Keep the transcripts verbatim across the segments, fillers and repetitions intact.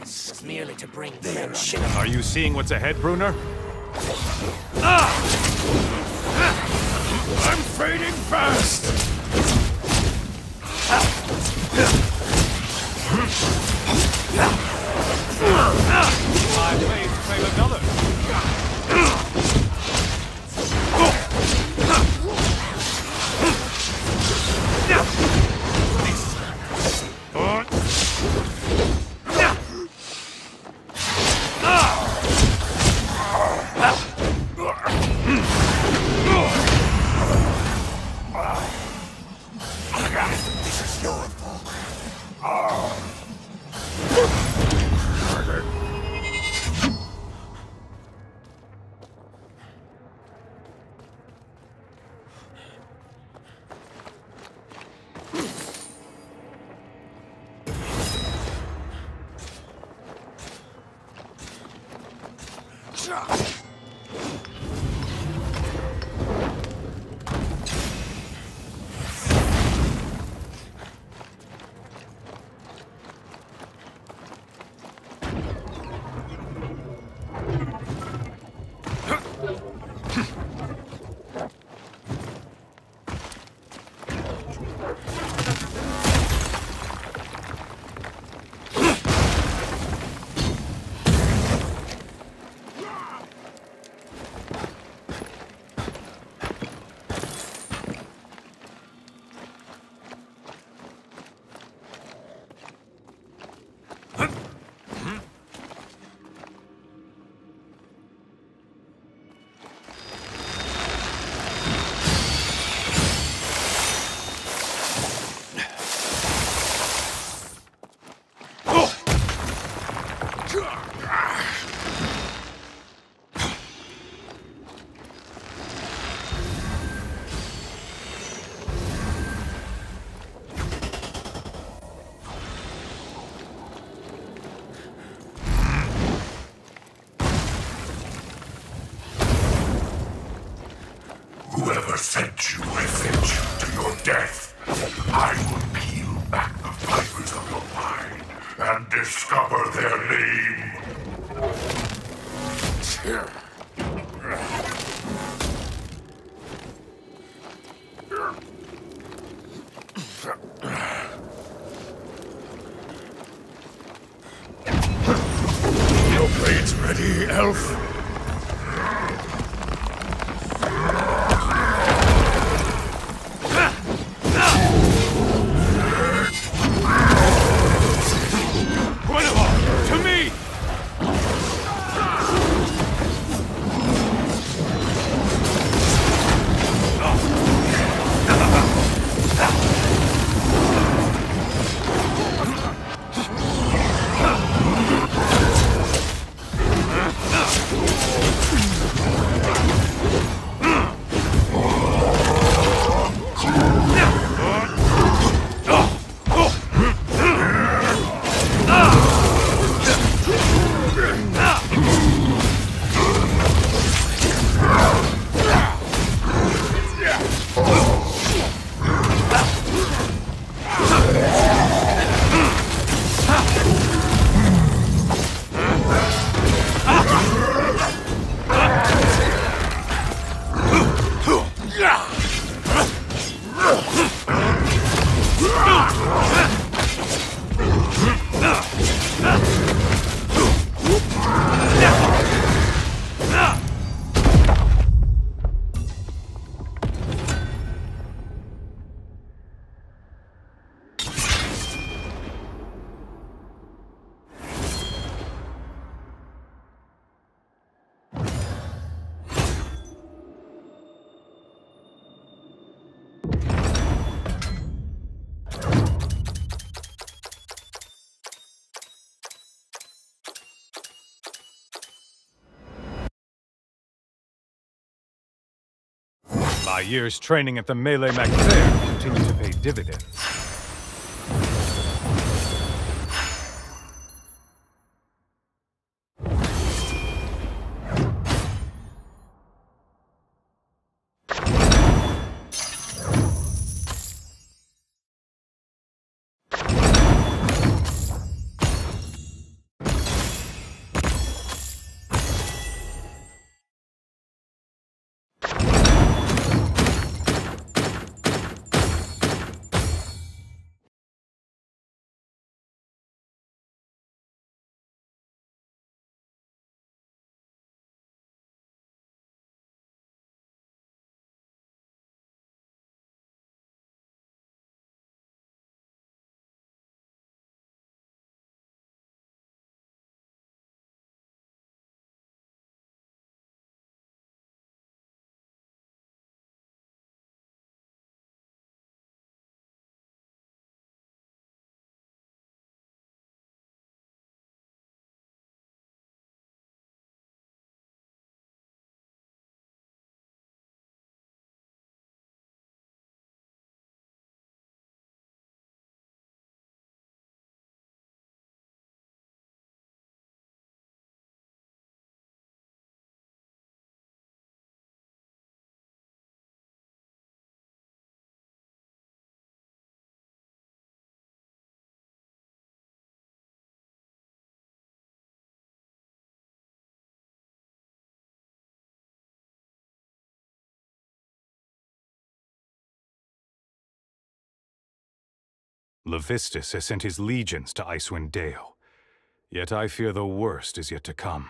masks merely to bring friendship. Are you seeing what's ahead, Bruner? Ah! I'm fading fast! My blades trail another. Whoever sent you has sent you to your death. I will peel back the fibers of your mind and discover their name. Your blade's ready, elf. My years training at the Melee MacFair continue to pay dividends. Levistus has sent his legions to Icewind Dale. Yet I fear the worst is yet to come.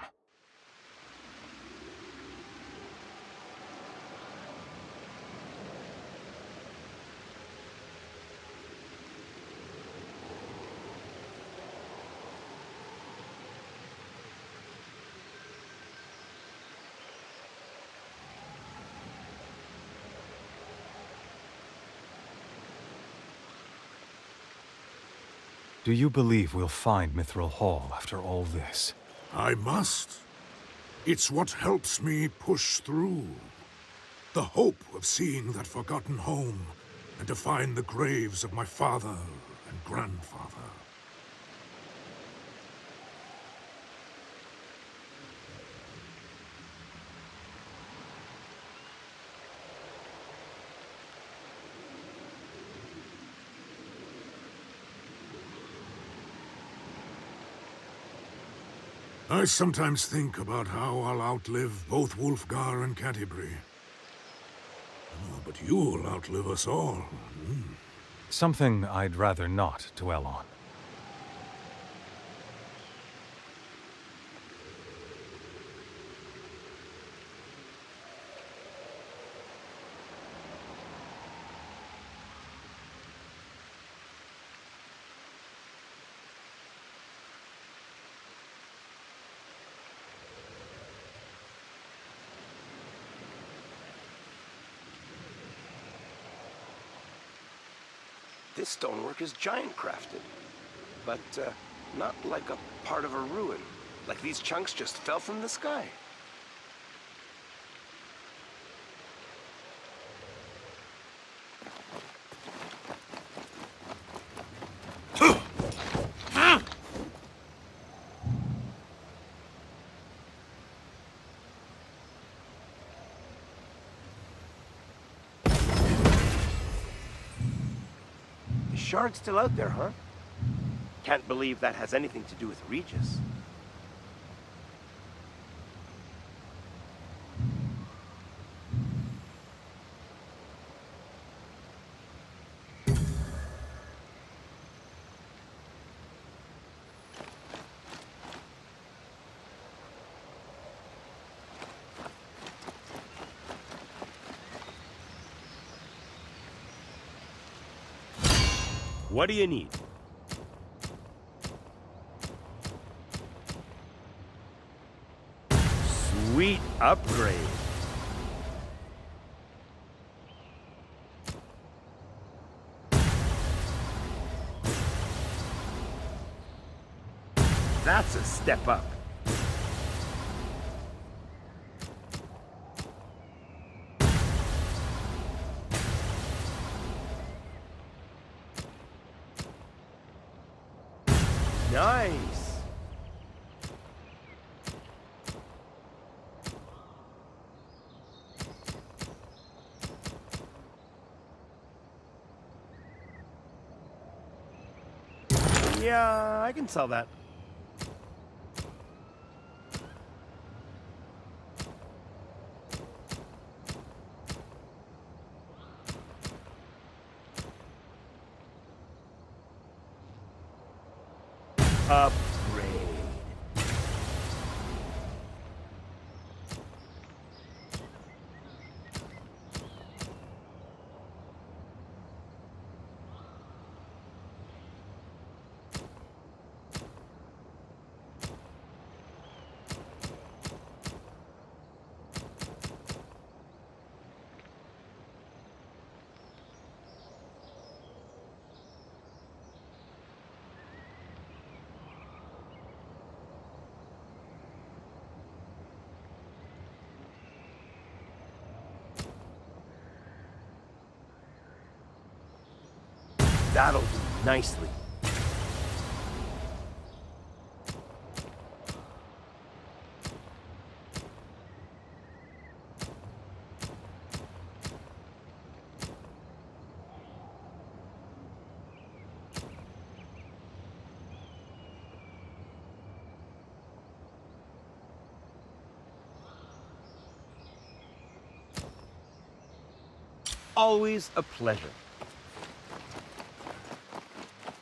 Do you believe we'll find Mithril Hall after all this? I must. It's what helps me push through. The hope of seeing that forgotten home, and to find the graves of my father and grandfather. I sometimes think about how I'll outlive both Wulfgar and Canterbury. Oh, but you'll outlive us all. Mm. Something I'd rather not dwell on. This stonework is giant crafted, but uh, not like a part of a ruin. Like these chunks just fell from the sky. Shard's still out there, huh? Can't believe that has anything to do with Regis. What do you need? Sweet upgrade. That's a step up. Nice. Yeah, I can sell that. Upgrade. That'll do nicely. Always a pleasure.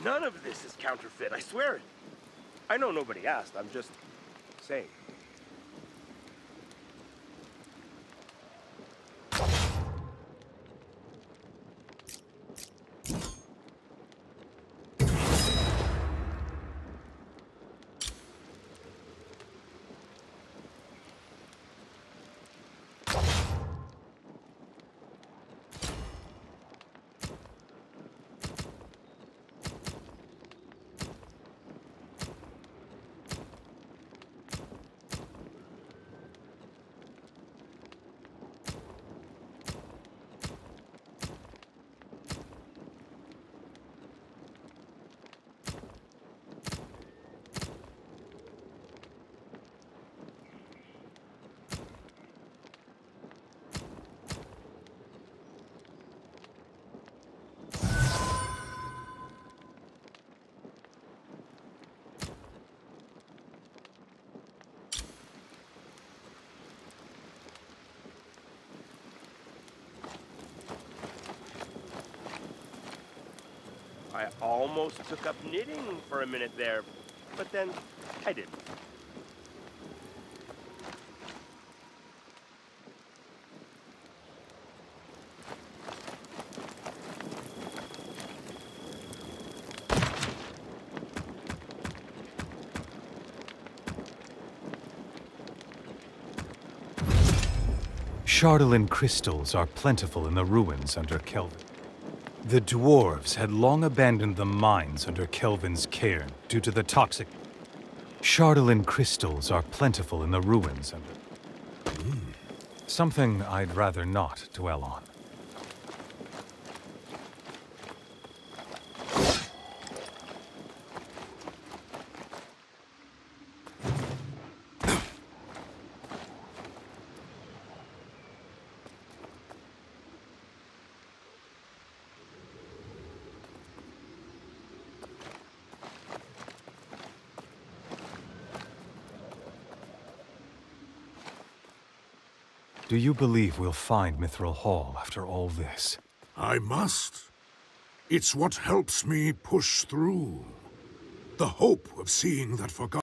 None of this is counterfeit, I swear it. I know nobody asked, I'm just saying. I almost took up knitting for a minute there, but then I didn't. Chardolin crystals are plentiful in the ruins under Kelvin. The dwarves had long abandoned the mines under Kelvin's care due to the toxic... Chardolin crystals are plentiful in the ruins under... Mm. Something I'd rather not dwell on. Do you believe we'll find Mithril Hall after all this? I must. It's what helps me push through. The hope of seeing that forgotten